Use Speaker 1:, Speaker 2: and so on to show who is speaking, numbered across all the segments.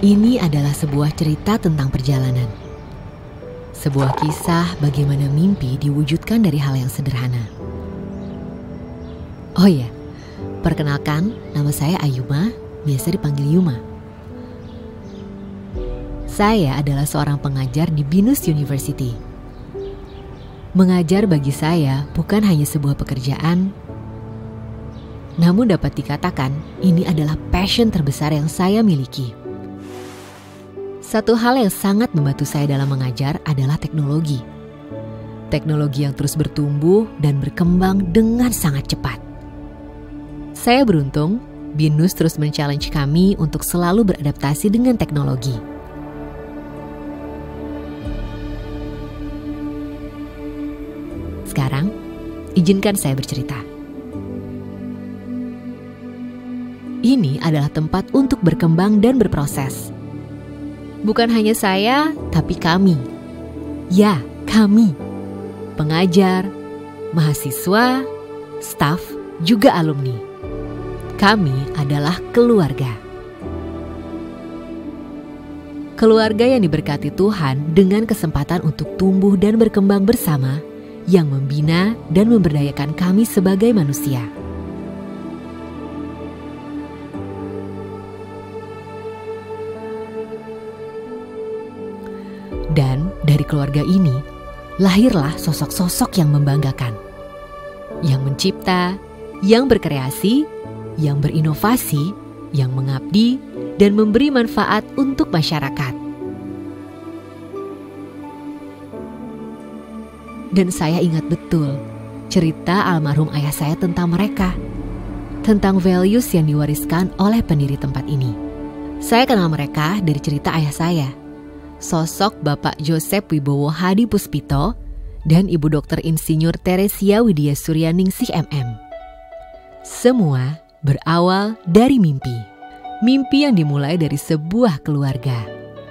Speaker 1: Ini adalah sebuah cerita tentang perjalanan. Sebuah kisah bagaimana mimpi diwujudkan dari hal yang sederhana. Oh iya, perkenalkan, nama saya Ayuma, biasa dipanggil Yuma. Saya adalah seorang pengajar di Binus University. Mengajar bagi saya bukan hanya sebuah pekerjaan, namun dapat dikatakan ini adalah passion terbesar yang saya miliki. Satu hal yang sangat membantu saya dalam mengajar adalah teknologi. Teknologi yang terus bertumbuh dan berkembang dengan sangat cepat. Saya beruntung, Binus terus men-challenge kami untuk selalu beradaptasi dengan teknologi. Sekarang, izinkan saya bercerita. Ini adalah tempat untuk berkembang dan berproses. Bukan hanya saya, tapi kami. Ya, kami. Pengajar, mahasiswa, staf, juga alumni. Kami adalah keluarga. Keluarga yang diberkati Tuhan dengan kesempatan untuk tumbuh dan berkembang bersama, yang membina dan memberdayakan kami sebagai manusia. Dan dari keluarga ini, lahirlah sosok-sosok yang membanggakan. Yang mencipta, yang berkreasi, yang berinovasi, yang mengabdi, dan memberi manfaat untuk masyarakat. Dan saya ingat betul cerita almarhum ayah saya tentang mereka. Tentang values yang diwariskan oleh pendiri tempat ini. Saya kenal mereka dari cerita ayah saya. Sosok Bapak Joseph Wibowo Hadi Puspito dan Ibu Dr. Insinyur Teresia Widya Suryaningsih MM. Semua berawal dari mimpi. Mimpi yang dimulai dari sebuah keluarga.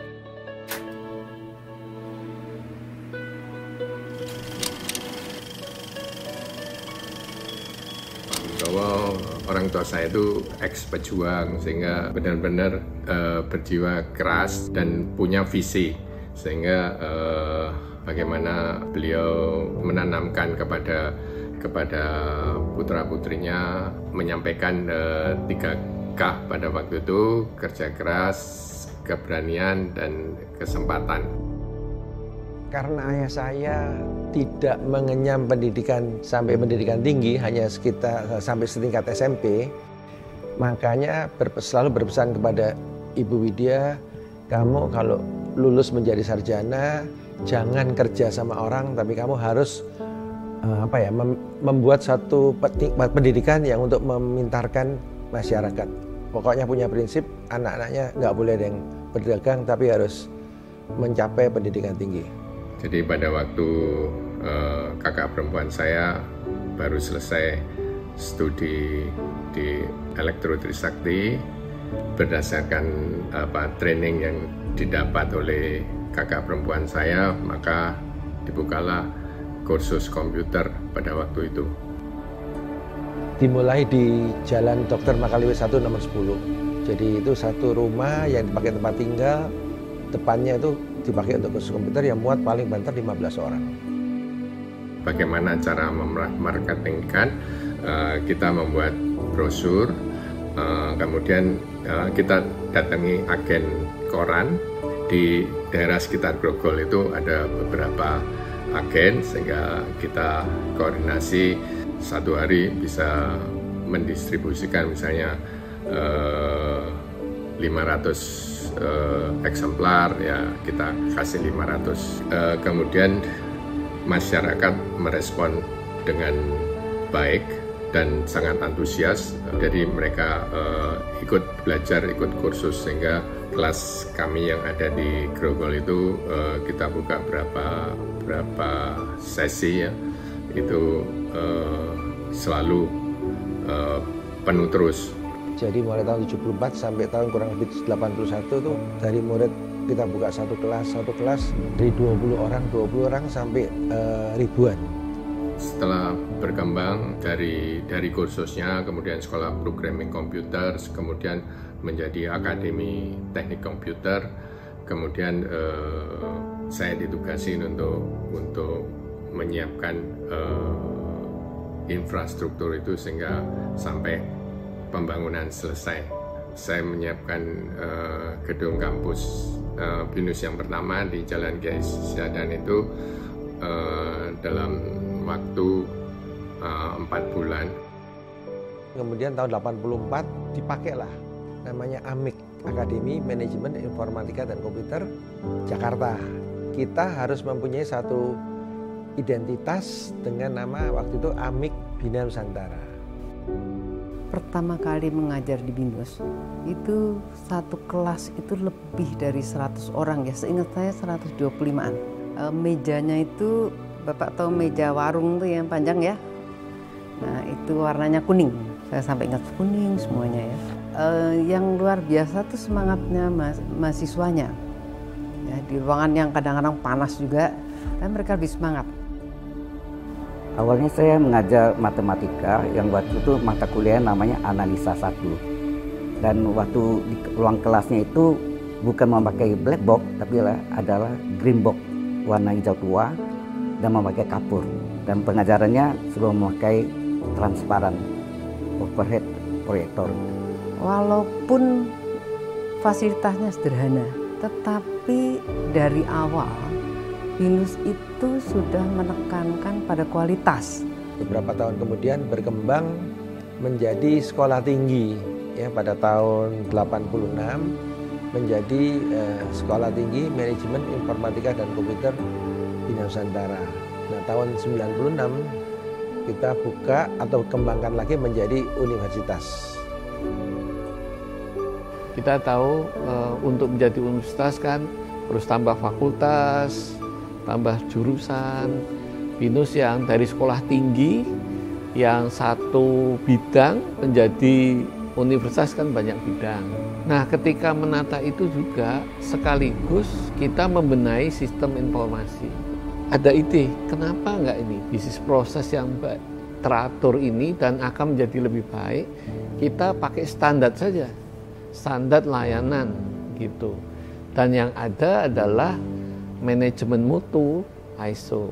Speaker 2: Bahwa orang tua saya itu ex-pejuang sehingga benar-benar berjiwa keras dan punya visi, sehingga bagaimana beliau menanamkan kepada putra-putrinya, menyampaikan 3K pada waktu itu: kerja keras, keberanian, dan kesempatan.
Speaker 3: Karena ayah saya tidak mengenyam pendidikan sampai pendidikan tinggi, hanya sekitar sampai setingkat SMP, makanya selalu berpesan kepada Ibu Widya, kamu kalau lulus menjadi sarjana, jangan kerja sama orang, tapi kamu harus membuat satu pendidikan yang untuk memintarkan masyarakat. Pokoknya punya prinsip, anak-anaknya nggak boleh ada yang berdagang, tapi harus mencapai pendidikan tinggi.
Speaker 2: Jadi pada waktu kakak perempuan saya baru selesai studi di Elektro Trisakti, berdasarkan training yang didapat oleh kakak perempuan saya, maka dibukalah kursus komputer pada waktu itu.
Speaker 3: Dimulai di Jalan Dr. Makaliwe 1 nomor 10. Jadi itu satu rumah yang dipakai tempat tinggal, depannya itu dipakai untuk kursus komputer yang muat paling banter 15 orang.
Speaker 2: Bagaimana cara memarketingkan? Kita membuat brosur, kemudian kita datangi agen koran. Di daerah sekitar Grogol itu ada beberapa agen, sehingga kita koordinasi satu hari bisa mendistribusikan misalnya 500 eksemplar, ya kita kasih 500. Kemudian masyarakat merespon dengan baik dan sangat antusias. Jadi mereka ikut belajar, ikut kursus, sehingga kelas kami yang ada di Grogol itu kita buka berapa sesi ya, itu selalu penuh terus.
Speaker 3: Jadi mulai tahun 74 sampai tahun kurang lebih 81 tuh dari murid kita buka satu kelas dari 20 orang sampai ribuan.
Speaker 2: Setelah berkembang dari kursusnya, kemudian sekolah programming komputer, kemudian menjadi akademi teknik komputer, kemudian saya ditugasi untuk menyiapkan infrastruktur itu sehingga sampai pembangunan selesai. Saya menyiapkan gedung kampus BINUS yang pertama di Jalan Kiai Siadan itu dalam waktu 4 bulan.
Speaker 3: Kemudian tahun 84 dipakailah namanya AMIK, Akademi Manajemen Informatika dan Komputer Jakarta. Kita harus mempunyai satu identitas dengan nama waktu itu AMIK Bina Nusantara.
Speaker 4: Pertama kali mengajar di BINUS itu satu kelas itu lebih dari 100 orang ya, seingat saya 125-an. Mejanya itu, Bapak tahu meja warung tuh yang panjang ya? Nah itu warnanya kuning, saya sampai ingat kuning semuanya ya. Yang luar biasa tuh semangatnya mahasiswanya. Ya, di ruangan yang kadang-kadang panas juga, tapi mereka lebih semangat.
Speaker 5: Awalnya saya mengajar matematika yang waktu itu mata kuliah namanya analisa 1. Dan waktu di ruang kelasnya itu bukan memakai black box, tapi adalah green box warna hijau tua dan memakai kapur. Dan pengajarannya sebelum memakai transparan overhead proyektor.
Speaker 4: Walaupun fasilitasnya sederhana, tetapi dari awal BINUS itu sudah menekankan pada kualitas.
Speaker 3: Beberapa tahun kemudian berkembang menjadi sekolah tinggi ya, pada tahun 86 menjadi sekolah tinggi manajemen informatika dan komputer Bina Nusantara. Nah tahun 96 kita buka atau kembangkan lagi menjadi universitas.
Speaker 6: Kita tahu untuk menjadi universitas kan harus tambah fakultas, tambah jurusan. BINUS yang dari sekolah tinggi yang satu bidang menjadi universitas kan banyak bidang. Nah ketika menata itu juga sekaligus kita membenahi sistem informasi. Ada ide, kenapa enggak ini bisnis proses yang teratur ini dan akan menjadi lebih baik, kita pakai standar saja, standar layanan gitu. Dan yang ada adalah manajemen mutu ISO.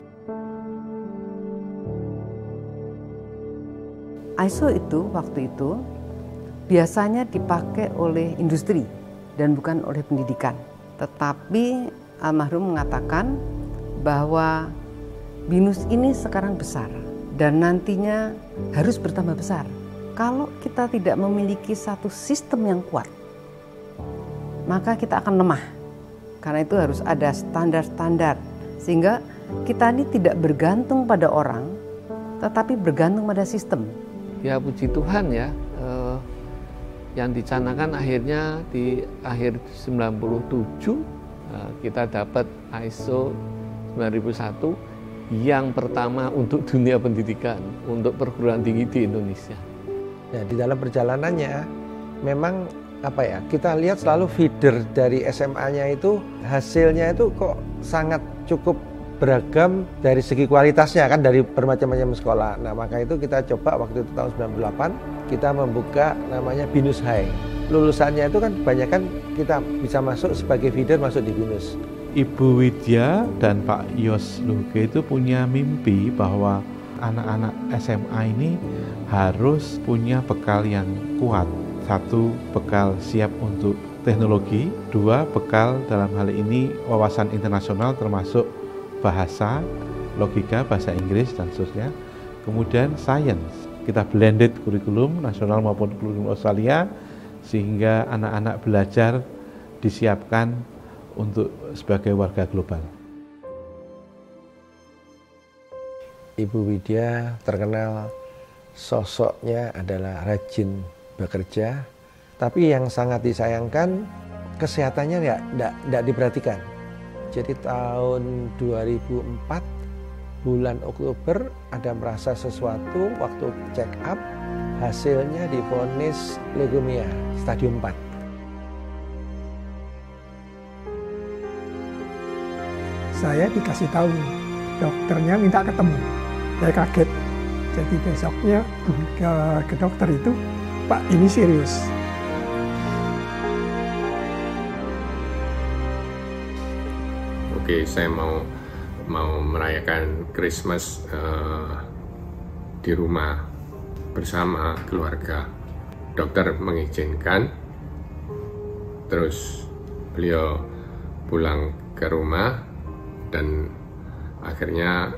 Speaker 4: ISO itu waktu itu biasanya dipakai oleh industri dan bukan oleh pendidikan. Tetapi almarhum mengatakan bahwa BINUS ini sekarang besar dan nantinya harus bertambah besar. Kalau kita tidak memiliki satu sistem yang kuat, maka kita akan lemah. Karena itu harus ada standar-standar sehingga kita ini tidak bergantung pada orang, tetapi bergantung pada sistem.
Speaker 6: Ya puji Tuhan ya, yang dicanangkan akhirnya di akhir 97 kita dapat ISO 9001 yang pertama untuk dunia pendidikan, untuk perguruan tinggi di Indonesia.
Speaker 3: Nah, di dalam perjalanannya memang kita lihat selalu feeder dari SMA-nya itu hasilnya itu kok sangat cukup beragam dari segi kualitasnya kan, dari bermacam-macam sekolah. Nah maka itu kita coba waktu itu tahun 98 kita membuka namanya BINUS High. Lulusannya itu kan kebanyakan kita bisa masuk sebagai feeder masuk di BINUS.
Speaker 7: Ibu Widya dan Pak Yos Luge itu punya mimpi bahwa anak-anak SMA ini harus punya bekal yang kuat. 1, bekal siap untuk teknologi. 2, bekal dalam hal ini wawasan internasional termasuk bahasa, logika, bahasa Inggris, dan seterusnya. Kemudian science. Kita blended kurikulum nasional maupun kurikulum Australia sehingga anak-anak belajar disiapkan untuk sebagai warga global.
Speaker 3: Ibu Widya terkenal sosoknya adalah rajin bekerja, tapi yang sangat disayangkan kesehatannya tidak diperhatikan. Jadi tahun 2004 bulan Oktober ada merasa sesuatu, waktu check up hasilnya divonis leukemia stadium 4.
Speaker 8: Saya dikasih tahu, dokternya minta ketemu. Saya kaget. Jadi besoknya ke dokter itu, Pak ini serius.
Speaker 2: Oke, saya mau merayakan Christmas di rumah bersama keluarga. Dokter mengizinkan, terus beliau pulang ke rumah dan akhirnya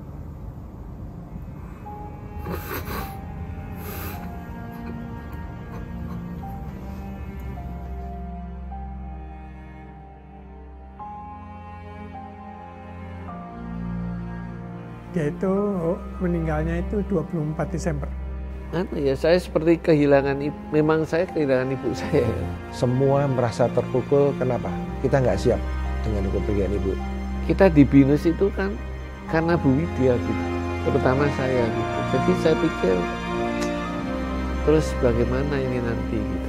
Speaker 8: Dia itu meninggalnya itu 24 Desember.
Speaker 6: Ya saya seperti kehilangan memang saya kehilangan ibu saya.
Speaker 3: Semua merasa terpukul, kenapa? Kita nggak siap dengan kepergian ibu.
Speaker 6: Kita di BINUS itu kan karena Bu Widya gitu, terutama saya gitu. Jadi saya pikir terus bagaimana ini nanti gitu.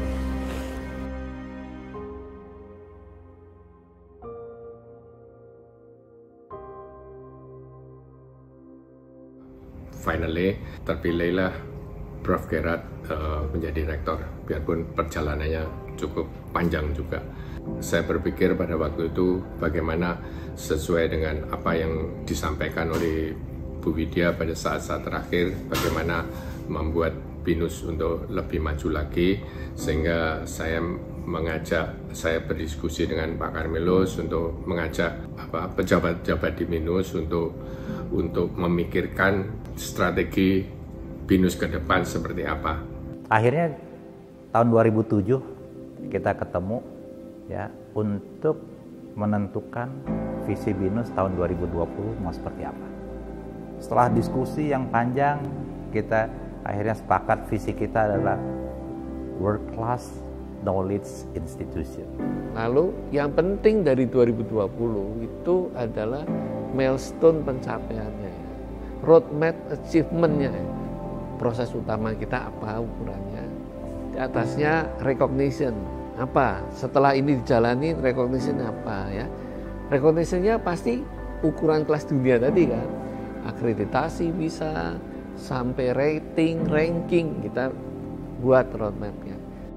Speaker 2: Finally terpilihlah Prof. Gerard menjadi rektor, biarpun perjalanannya cukup panjang juga. Saya berpikir pada waktu itu bagaimana sesuai dengan apa yang disampaikan oleh Bu Widya pada saat-saat terakhir, bagaimana membuat BINUS untuk lebih maju lagi, sehingga saya berdiskusi dengan Pak Karmelos untuk mengajak pejabat-pejabat di BINUS untuk memikirkan strategi BINUS ke depan seperti apa.
Speaker 9: Akhirnya tahun 2007 kita ketemu ya untuk menentukan visi BINUS tahun 2020 mau seperti apa. Setelah diskusi yang panjang, kita akhirnya sepakat visi kita adalah World Class Knowledge Institution.
Speaker 6: Lalu yang penting dari 2020 itu adalah milestone pencapaiannya, roadmap achievement-nya. Proses utama kita apa ukurannya? Di atasnya recognition. Apa? Setelah ini dijalani recognition apa ya? Recognition-nya pasti ukuran kelas dunia tadi kan. Akreditasi bisa, sampai rating, ranking, kita buat roadmap-nya.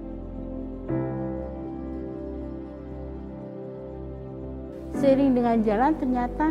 Speaker 10: Seiring dengan jalan ternyata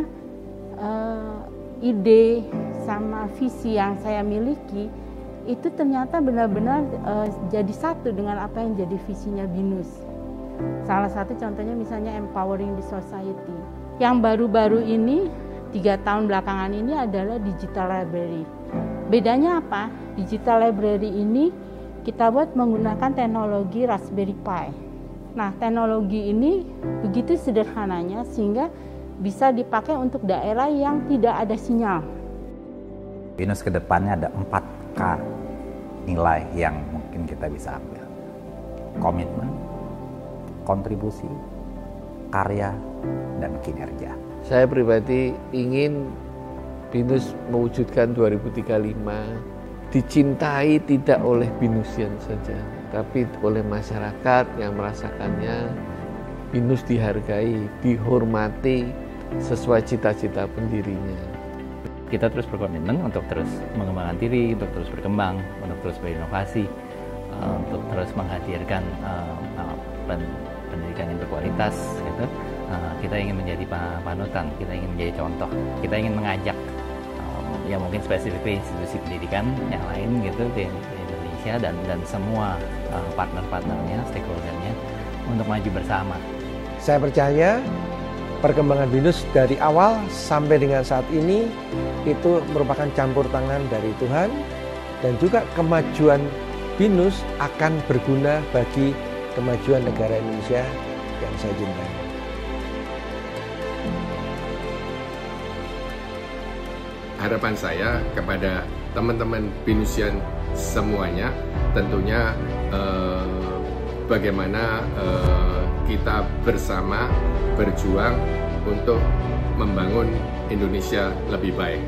Speaker 10: ide sama visi yang saya miliki itu ternyata benar-benar jadi satu dengan apa yang jadi visinya BINUS. Salah satu contohnya misalnya empowering the society. Yang baru-baru ini 3 tahun belakangan ini adalah digital library. Bedanya apa? Digital library ini kita buat menggunakan teknologi Raspberry Pi. Nah, teknologi ini begitu sederhananya sehingga bisa dipakai untuk daerah yang tidak ada sinyal.
Speaker 9: BINUS ke depannya ada 4K nilai yang mungkin kita bisa ambil. Komitmen, kontribusi, karya, dan kinerja.
Speaker 6: Saya pribadi ingin BINUS mewujudkan 2035 dicintai tidak oleh BINUSian saja, tapi oleh masyarakat yang merasakannya. BINUS dihargai, dihormati sesuai cita-cita pendirinya.
Speaker 11: Kita terus berkomitmen untuk terus mengembangkan diri, untuk terus berkembang, untuk terus berinovasi, untuk terus menghadirkan pendidikan yang berkualitas gitu. Kita ingin menjadi panutan, kita ingin menjadi contoh, kita ingin mengajak ya mungkin spesifik institusi pendidikan yang lain gitu di Indonesia dan semua partner-partnernya, stakeholdernya untuk maju bersama.
Speaker 3: Saya percaya perkembangan BINUS dari awal sampai dengan saat ini itu merupakan campur tangan dari Tuhan, dan juga kemajuan BINUS akan berguna bagi kemajuan negara Indonesia yang saya cintai.
Speaker 2: Harapan saya kepada teman-teman BINUSian semuanya tentunya bagaimana kita bersama berjuang untuk membangun Indonesia lebih baik.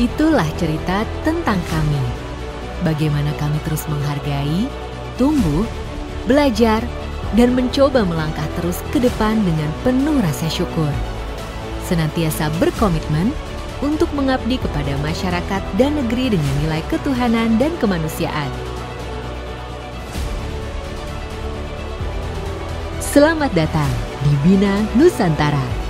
Speaker 1: Itulah cerita tentang kami. Bagaimana kami terus menghargai, tumbuh, belajar, dan mencoba melangkah terus ke depan dengan penuh rasa syukur. Senantiasa berkomitmen untuk mengabdi kepada masyarakat dan negeri dengan nilai ketuhanan dan kemanusiaan. Selamat datang di Bina Nusantara.